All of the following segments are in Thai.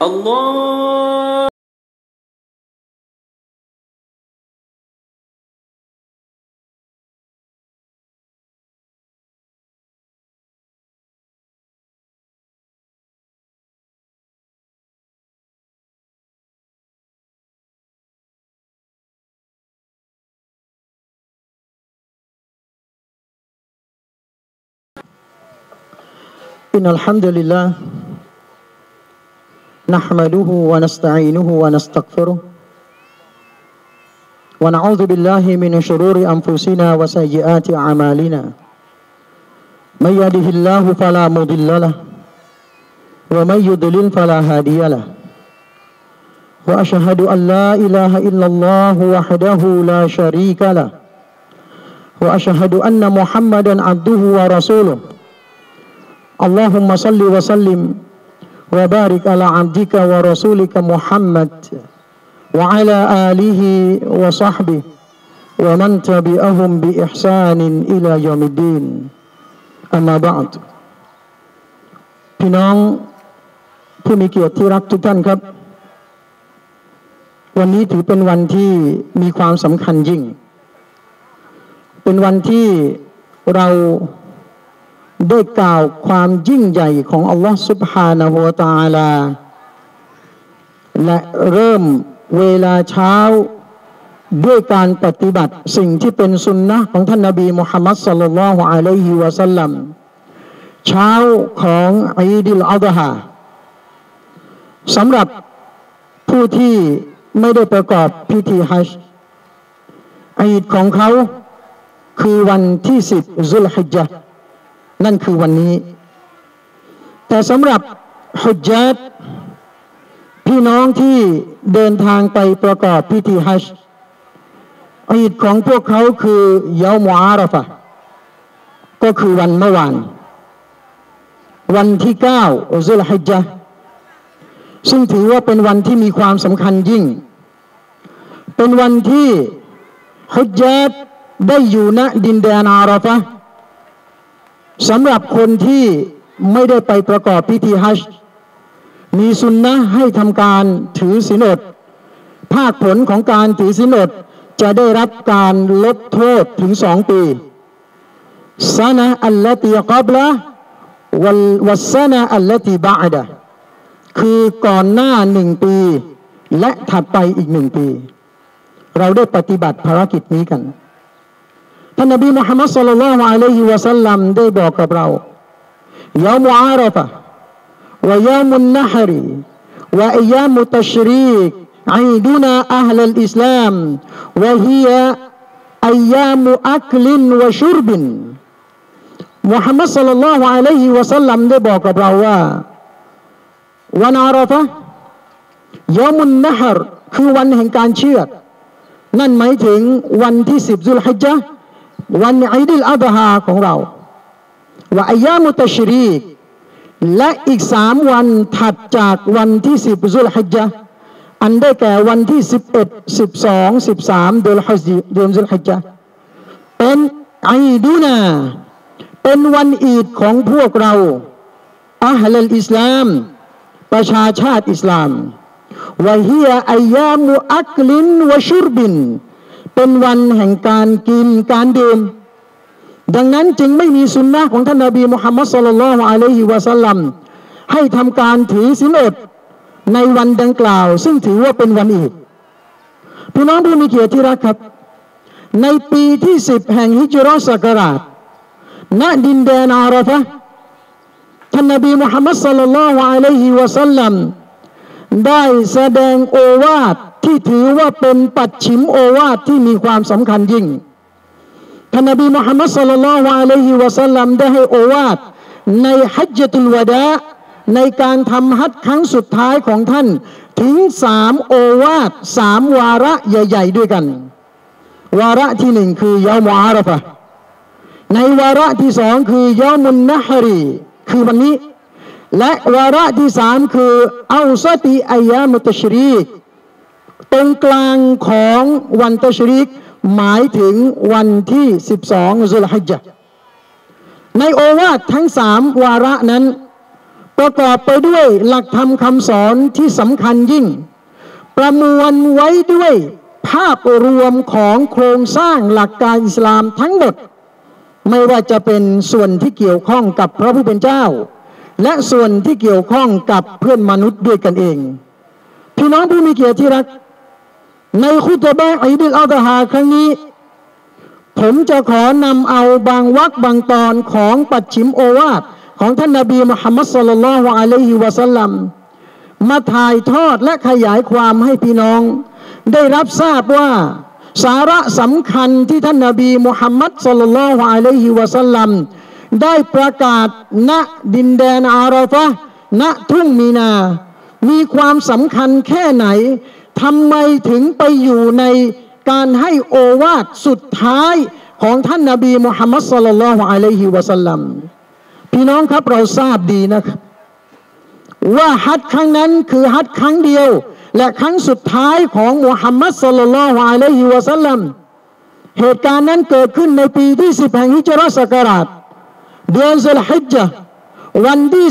الله إن الحمد لله نحمده ونستعينه ونستغفره ونعوذ بالله من شرور أنفسنا وسيئات أعمالنا من يهده الله فلا مضل له ومن يضلل فلا هادي له وأشهد أن لا إله إلا الله وحده لا شريك له وأشهد أن محمدا عبده ورسوله اللهم صل وسلم وبارك على عبدك ورسولك محمد وعلى آله وصحبه ومن تبعهم بإحسان إلى يوم الدين أما بعد พี่น้องผู้มีเกียรติที่รักทุกท่านครับวันนี้ถือเป็นวันที่มีความสำคัญยิ่งเป็นวันที่เราได้กล่าวความยิ่งใหญ่ของอัลลอฮฺซุบฮานะฮูวะตะอาลาและเริ่มเวลาเช้าด้วยการปฏิบัติสิ่งที่เป็นสุนนะของท่านนบีมุฮัมมัดศ็อลลัลลอฮุอะลัยฮิวะซัลลัมเช้าของอีดิลอัฎฮาสำหรับผู้ที่ไม่ได้ประกอบพิธีฮัจญ์อีดของเขาคือวันที่10ซุลฮิจญะห์นั่นคือวันนี้แต่สำหรับฮุจญาตพี่น้องที่เดินทางไปประกอบพิธีฮัจญ์อีดของพวกเขาคือยามุอาราฟะห์ก็คือวันเมื่อวานวันที่9ซุลฮิจญะห์ซึ่งถือว่าเป็นวันที่มีความสำคัญยิ่งเป็นวันที่ฮุจญาตได้อยู่ณดินแดนอาราฟะห์สำหรับคนที่ไม่ได้ไปประกอบพิธีฮัจญ์มีสุนนะให้ทำการถือศีลอดภาคผลของการถือศีลอดจะได้รับการลดโทษถึง2 ปีซะนะอัลลตีกับละวัสซะนะอัลลตีบะอดะคือก่อนหน้า1 ปีและถัดไปอีก1 ปีเราได้ปฏิบัติภารกิจนี้กันท่านนบีมุฮัมมัดศ็อลลัลลอฮุอะลัยฮิวะซัลลัมได้บอกกับเรายามุอาราฟะห์วะยามุนนะฮรีวะอัยยามุตัชรีกอีดุนาอะห์ลัลอิสลามวะฮิยะอัยยามุอักลินวะชุรบินมุฮัมมัดศ็อลลัลลอฮุอะลัยฮิวะซัลลัมได้บอกกับเราว่าวันอาราฟะห์ยามุนนะฮรคือวันแห่งการเชือดนั่นหมายถึงวันที่10ซุลฮิจญะห์วันอีดิลอัฎฮาของเราว่าอัยยามุตัชรีกและอีก3 วันถัดจากวันที่10ซุลฮิจญะห์อันได้แก่วันที่11 12 13เดือนซุลฮิจญะห์เป็นอีดุนาเป็นวันอีดของพวกเราอะห์ลัลอิสลามประชาชาติอิสลามวะฮิยะอัยยามุอักลินวะชุรบินเป็นวันแห่งการกินการดื่มดังนั้นจึงไม่มีสุนนะของท่านนบีมุฮัมมัดศ็อลลัลลอฮุอะลัยฮิวะซัลลัมให้ทำการถือศีลอดในวันดังกล่าวซึ่งถือว่าเป็นวันอีดพี่น้องผู้มีเกียรติที่รักครับในปีที่10แห่งฮิจเราะห์ศักราชณดินแดนอาราฟะห์ท่านนบีมุฮัมมัดศ็อลลัลลอฮุอะลัยฮิวะซัลลัมได้แสดงโอวาทที่ถือว่าเป็นปัจฉิมโอวาทที่มีความสำคัญยิ่งท่านนบีมุฮัมมัดศ็อลลัลลอฮุอะลัยฮิวะซัลลัมได้ให้โอวาทในฮัจญะตุลวะดาในการทำฮัจญ์ครั้งสุดท้ายของท่านถึง3 โอวาท3 วาระใหญ่ๆด้วยกันวาระที่1คือยามุอาราฟะห์ในวาระที่2คือยามุนนะฮรีคือวันนี้และวาระที่3คือเอาซะติอัยยามุตัชรีกตรงกลางของวันตัชรีกหมายถึงวันที่12ซุลฮิจญะห์ในโอวาททั้ง3 วาระนั้นประกอบไปด้วยหลักธรรมคำสอนที่สำคัญยิ่งประมวลไว้ด้วยภาพรวมของโครงสร้างหลักการอิสลามทั้งหมดไม่ว่าจะเป็นส่วนที่เกี่ยวข้องกับพระผู้เป็นเจ้าและส่วนที่เกี่ยวข้องกับเพื่อนมนุษย์ด้วยกันเองพี่น้องผู้มีเกียรติที่รักในคุตบะห์อีดุลอัฎฮาครั้งนี้ผมจะขอนำเอาบางวรรคบางตอนของปัจฉิมโอวาทของท่านนบีมุฮัมมัดศ็อลลัลลอฮุอะลัยฮิวะซัลลัมมาถ่ายทอดและขยายความให้พี่น้องได้รับทราบว่าสาระสำคัญที่ท่านนบีมุฮัมมัดศ็อลลัลลอฮุอะลัยฮิวะซัลลัมได้ประกาศณดินแดนอาราฟะห์ณทุ่งมีนามีความสำคัญแค่ไหนทำไมถึงไปอยู่ในการให้โอวาทสุดท้ายของท่านนบีมุฮัมมัดศ็อลลัลลอฮุอะลัยฮิวะซัลลัมพี่น้องครับเราทราบดีนะครับว่าฮัจญ์ครั้งนั้นคือฮัจญ์ครั้งเดียวและครั้งสุดท้ายของมุฮัมมัดศ็อลลัลลอฮุอะลัยฮิวะซัลลัมเหตุการณ์นั้นเกิดขึ้นในปีที่10แห่งฮิจเราะห์ศักราชเดือนซุลฮิจญะห์วันที่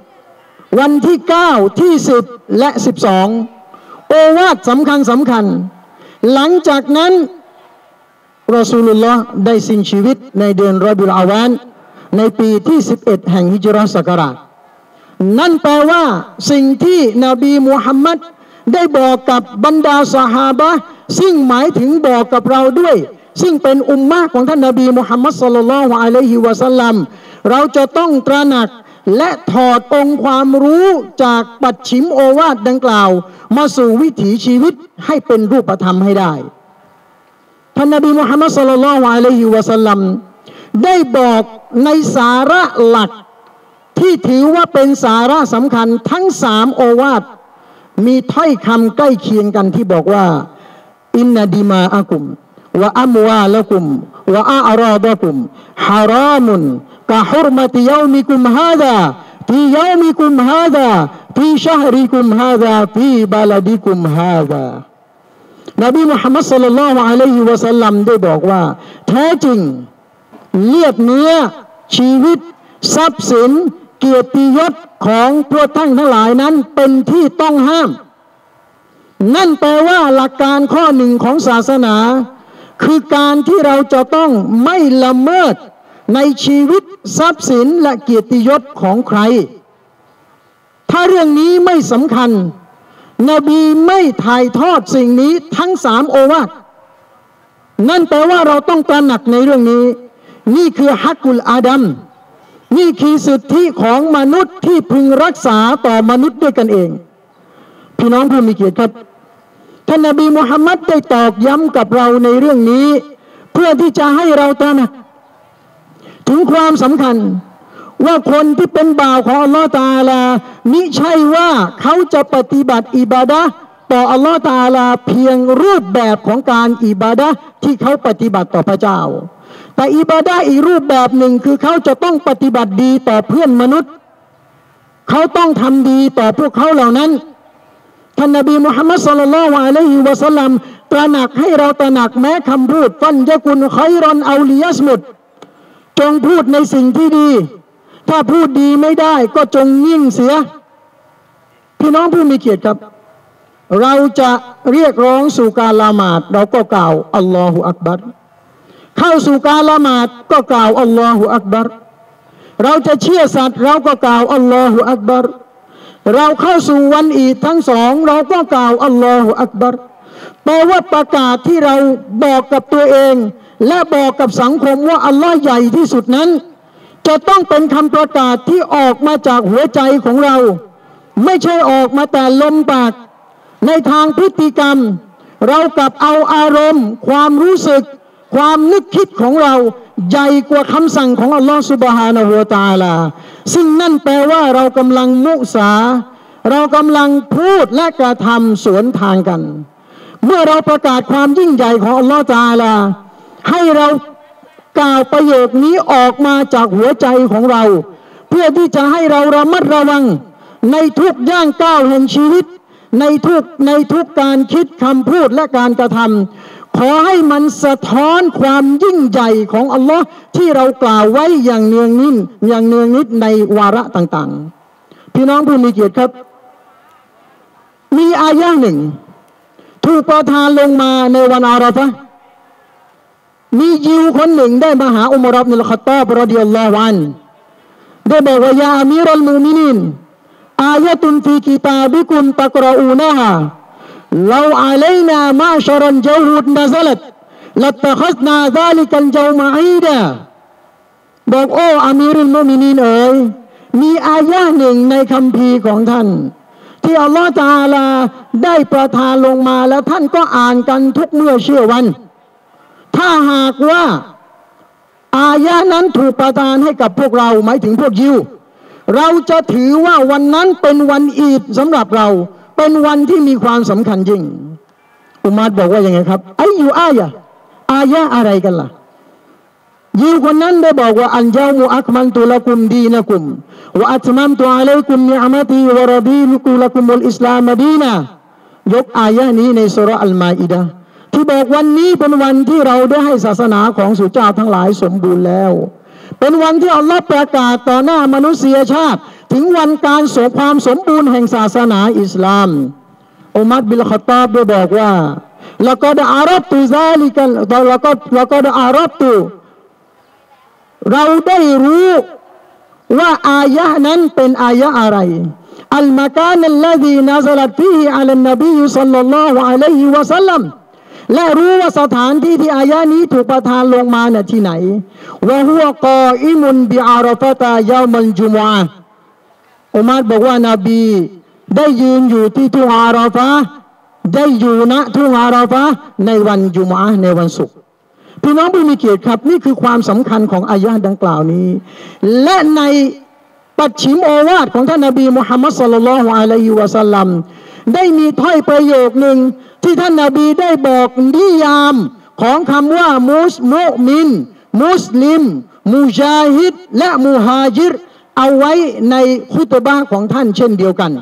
10วันที่9ที่10และ12โอวาทสำคัญหลังจากนั้นรอซูลุลลอฮ์ได้สิ้นชีวิตในเดือนรอบิอุลอาวานในปีที่11แห่งฮิจเราะห์ศักราชนั่นแปลว่าสิ่งที่นบีมุฮัมมัดได้บอกกับบรรดาซอฮาบะห์ซึ่งหมายถึงบอกกับเราด้วยซึ่งเป็นอุมมะห์ของท่านนบีมุฮัมมัดศ็อลลัลลอฮุอะลัยฮิวะซัลลัมเราจะต้องตระหนักและถอดองค์ความรู้จากปัจฉิมโอวาทดังกล่าวมาสู่วิถีชีวิตให้เป็นรูปธรรมให้ได้ท่านนบีมุฮัมมัดศ็อลลัลลอฮุอะลัยฮิวะซัลลัมได้บอกในสาระหลักที่ถือว่าเป็นสาระสำคัญทั้ง3โอวาทมีถ้อยคำใกล้เคียงกันที่บอกว่าอินนาดิมาอะกุมวะอัมวาละกุมวะอาราดะกุมฮารามุนกะฮุรมะติยอมิกุมฮาซาฟียอมิกุมฮาซาฟีชะฮริกุมฮาซาฟีบะลาดิกุมฮาซานบีมุฮัมมัดศ็อลลัลลอฮุอะลัยฮิวะซัลลัมได้บอกว่าแท้จริงเลือดเนื้อชีวิตทรัพย์สินเกียรติยศของพวกท่านทั้งหลายนั้นเป็นที่ต้องห้ามนั่นแปลว่าหลักการข้อหนึ่งของศาสนาคือการที่เราจะต้องไม่ละเมิดในชีวิตทรัพย์สินและเกียรติยศของใครถ้าเรื่องนี้ไม่สำคัญนบีไม่ถ่ายทอดสิ่งนี้ทั้ง3โอวาทนั่นแปลว่าเราต้องตระหนักในเรื่องนี้นี่คือฮักกุลอาดัมนี่คือสิทธิของมนุษย์ที่พึงรักษาต่อมนุษย์ด้วยกันเองพี่น้องผู้มีเกียรติครับท่านนบีมุฮัมมัดได้ตอกย้ำกับเราในเรื่องนี้เพื่อที่จะให้เราตระหนักถึงความสำคัญว่าคนที่เป็นบ่าวของอัลลอฮฺตะอาลามิใช่ว่าเขาจะปฏิบัติอิบาดะห์ต่ออัลลอฮฺตะอาลาเพียงรูปแบบของการอิบาดะห์ที่เขาปฏิบัติต่อพระเจ้าแต่อิบาดะห์อีกรูปแบบหนึ่งคือเขาจะต้องปฏิบัติดีต่อเพื่อนมนุษย์เขาต้องทำดีต่อพวกเขาเหล่านั้นท่านนบีมุฮัมมัดศ็อลลัลลอฮุอะลัยฮิวะซัลลัมตระหนักให้เราตระหนักแม้คำพูดฟันยะกุนค็อยรอนเอาลิยัสมุดจงพูดในสิ่งที่ดีถ้าพูดดีไม่ได้ก็จงนิ่งเสียพี่น้องผู้มีเกียรติครับเราจะเรียกร้องสู่การละหมาดเราก็กล่าวอัลลอฮุอักบัรเข้าสู่การละหมาดก็กล่าวอัลลอฮุอักบัรเราจะเชื่อสัตว์เราก็กล่าวอัลลอฮุอักบัรเราเข้าสู่วันอีดทั้ง2เราก็กล่าวอัลลอฮุอักบัรแปลว่าประกาศที่เราบอกกับตัวเองและบอกกับสังคมว่าอัลลอฮ์ใหญ่ที่สุดนั้นจะต้องเป็นคำประกาศที่ออกมาจากหัวใจของเราไม่ใช่ออกมาแต่ลมปากในทางพฤติกรรมเรากลับเอาอารมณ์ความรู้สึกความนึกคิดของเราใหญ่กว่าคำสั่งของอัลลอฮฺซุบฮานะฮูวะตะอาลาซึ่งนั่นแปลว่าเรากำลังมุสาเรากำลังพูดและกระทำสวนทางกันเมื่อเราประกาศความยิ่งใหญ่ของอัลลอฮฺตะอาลาให้เรากล่าวประโยคนี้ออกมาจากหัวใจของเราเพื่อที่จะให้เราระมัดระวังในทุกย่างก้าวแห่งชีวิตในทุกการคิดคำพูดและการกระทำขอให้มันสะท้อนความยิ่งใหญ่ของอัลลอฮ์ที่เรากล่าวไว้อย่างเนืองนิดในวาระต่างๆพี่น้องผู้มีเกียรติครับมีอายะหนึ่งถูกประทานลงมาในวันอาราฟะห์มียิวคนหนึ่งได้มาหาอุมร อิบนุล ค็อฏฏอบ รอฎิยัลลอฮุอันฮุได้บอกว่ายาอามีรัลมุอ์มินีนอายะตุนฟีกิตาบิกุมตักรออูนะฮาลาอะลัยนามาชะรันญะฮูดนะซะลัตลัตตะคัซนาซาลิกัลญอมะอีดาบอกโอ้อามีรุลมุอ์มินีนเอ๋ยมีอายะหนึ่งในคัมภีร์ของท่านที่อัลลอฮฺตะอาลาได้ประทานลงมาแล้วท่านก็อ่านกันทุกเมื่อเชื่อวันถ้าหากว่าอายะนั้นถูกประทานให้กับพวกเราหมายถึงพวกยิวเราจะถือว่าวันนั้นเป็นวันอีดสำหรับเราเป็นวันที่มีความสำคัญยิ่งอุมัรบอกว่าอย่างไงครับไอ้อยู่อายะอะไรกันล่ะยิวคนนั้นได้บอกว่าอันยามุอักมันตุละกุมดีนะกุมวะอัตมัมตุอะลัยกุมนิอะมะตีวะรดีตุละกุมุลอิสลามดีนะยกอายะนี้ในซูเราะห์อัลมาอิดะห์ที่บอกวันนี้เป็นวันที่เราได้ให้ศาสนาของสุเจ้าทั้งหลายสมบูรณ์แล้วเป็นวันที่อัลลอฮ์ประกาศต่อหน้ามนุษยชาติถึงวันการสมความสมบูรณ์แห่งศาสนาอิสลามอุมัร บิน ค็อฏฏอบได้บอกว่าแล้วก็ได้อารับตุซาลิกันแล้วก็ได้อารับตุเราได้รู้ว่าอายะนั้นเป็นอายะอะไรอัลมะกานัลลซีนะซะลัตฟีฮิอะลันนบีศ็อลลัลลอฮุอะลัยฮิวะซัลลัมและรู้ว่าสถานที่ที่อายะนี้ถูกประทานลงมาเนี่ยที่ไหนวะฮุวะกออิมุนบิอาราฟะตายามัลจุมอะห์อุมัรบอกว่านบีได้ยืนอยู่ที่ทุ่งอาราฟะห์ได้อยู่ณทุ่งอาราฟะห์ในวันจุมอะห์ในวันศุกร์พี่น้องผู้มีเกียรติครับนี่คือความสำคัญของอายะห์ดังกล่าวนี้และในปัจฉิมโอวาทของท่านนบีมุฮัมมัดศ็อลลัลลอฮุอะลัยฮิวะซัลลัมได้มีถ้อยประโยคหนึ่งที่ท่านนบีได้บอกนิยามของคำว่ามุมินมุสลิมมุจาฮิดและมุฮาจิรเอาไว้ในคุตบะห์ของท่านเช่นเดียวกัน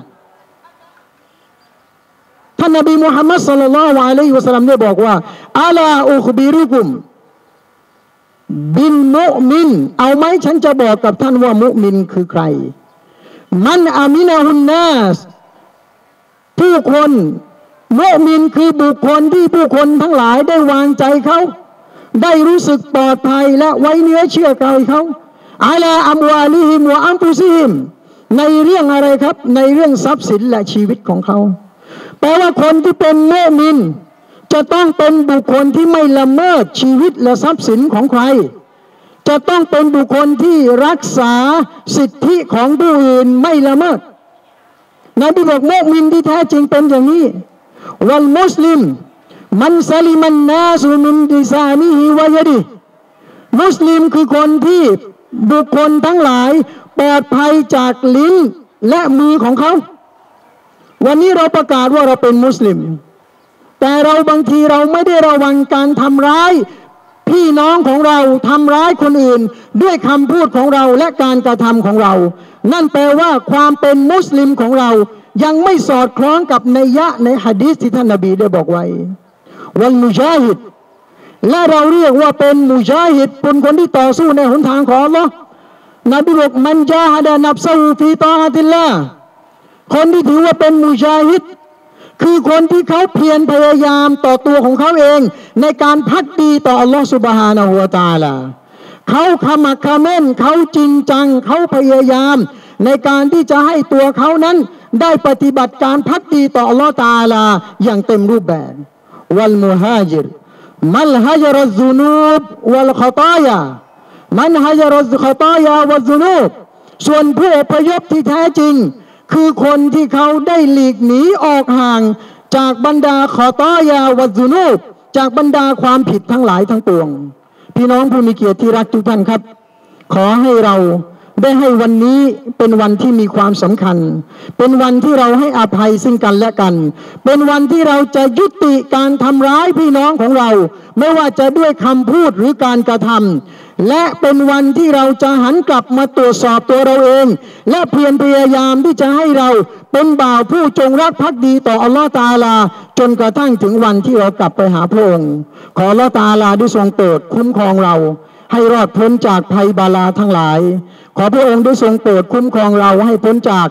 ท่านนบีมุฮัมมัดศ็อลลัลลอฮุอะลัยฮิวะซัลลัมได้บอกว่าอะลาอุคบิรุกุมบินมุมินเอาไหมฉันจะบอกกับท่านว่ามุมินคือใครมันอามินะฮุนนาสผู้คนมุมินคือบุคคลที่ผู้คนทั้งหลายได้วางใจเขาได้รู้สึกปลอดภัยและไว้เนื้อเชื่อใจเขาอะลาอัมวาลิฮิมวะอัมฟุซิฮิมในเรื่องอะไรครับในเรื่องทรัพย์สินและชีวิตของเขาแปลว่าคนที่เป็นมุมินจะต้องเป็นบุคคลที่ไม่ละเมิดชีวิตและทรัพย์สินของใครจะต้องเป็นบุคคลที่รักษาสิทธิของผู้อื่นไม่ละเมิดนบีบอกมุมินที่แท้จริงเป็นอย่างนี้วัลมุสลิมมันซาลิมันนาสุมินดิซานิฮิวะยะดิมุสลิมคือคนที่บุคคลทั้งหลายปลอดภัยจากลิ้นและมือของเขาวันนี้เราประกาศว่าเราเป็นมุสลิมแต่เราบางทีเราไม่ได้ระวังการทำร้ายพี่น้องของเราทำร้ายคนอื่นด้วยคำพูดของเราและการกระทำของเรานั่นแปลว่าความเป็นมุสลิมของเรายังไม่สอดคล้องกับนัยยะในหะดีษที่ท่านนบีได้บอกไว้วัลมุจาฮิดและเราเรียกว่าเป็นมุจาฮิดเป็นคนที่ต่อสู้ในหนทางของอัลเลาะห์นบีบอกมันจาฮะดะนัฟซะฮูฟีตออะติลลาห์คนที่ถือว่าเป็นมุจาฮิดคือคนที่เขาเพียรพยายามต่อตัวของเขาเองในการภักดีต่ออัลลอฮฺซุบฮานะฮูวะตะอาลาเขาขมักเขม้นเขาจริงจังเขาพยายามในการที่จะให้ตัวเขานั้นได้ปฏิบัติการภักดีต่ออัลลอฮฺตะอาลาอย่างเต็มรูปแบบวัลมุฮาจิรมัลฮะจรัซซุนูบวัลขอตายามันฮะจรัซขอตายาวัซซุนูบส่วนผู้อพยพที่แท้จริงคือคนที่เขาได้หลีกหนีออกห่างจากบรรดาขอตายาวัซซุนูบจากบรรดาความผิดทั้งหลายทั้งปวงพี่น้องผู้มีเกียรติที่รักทุกท่านครับขอให้เราได้ให้วันนี้เป็นวันที่มีความสำคัญเป็นวันที่เราให้อภัยซึ่งกันและกันเป็นวันที่เราจะยุติการทำร้ายพี่น้องของเราไม่ว่าจะด้วยคำพูดหรือการกระทำและเป็นวันที่เราจะหันกลับมาตรวจสอบตัวเราเองและเพียรพยายามที่จะให้เราเป็นบ่าวผู้จงรักภักดีต่ออัลลอฮฺตะอาลาจนกระทั่งถึงวันที่เรากลับไปหาพระองค์ขออัลลอฮฺตะอาลาได้ทรงโปรดคุ้มครองเราให้รอดพ้นจากภัยบาลาทั้งหลายขอพระองค์ได้ทรงโปรดคุ้มครองเราให้พ้นจาก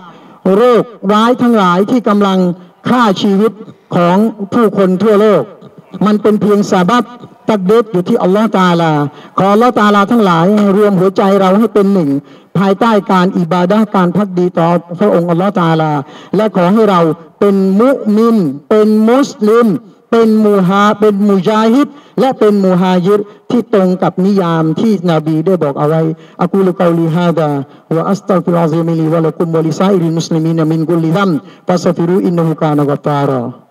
โรคร้ายทั้งหลายที่กำลังฆ่าชีวิตของผู้คนทั่วโลกมันเป็นเพียงซาบับตักเด็ดอยู่ที่อัลลอฮฺตาลาขออัลลอฮฺตาลาทั้งหลายรวมหัวใจเราให้เป็นหนึ่งภายใต้การอิบาดะห์การภักดีต่อพระองค์อัลลอฮฺตาลาและขอให้เราเป็นมุมินเป็นมุสลิมเป็นมุญาฮิดและเป็นมุฮาญิรที่ตรงกับนิยามที่นบีได้บอกเอาไว้อะกูลุกอลีฮาดาวะอัสตัฆฟิรุลลอฮฺลิวะลักุมวะลิซาอิริลมุสลิมีนมินกุลลิซัมฟัสตัฆฟิรูอินนะฮูกานะกัฟฟารอ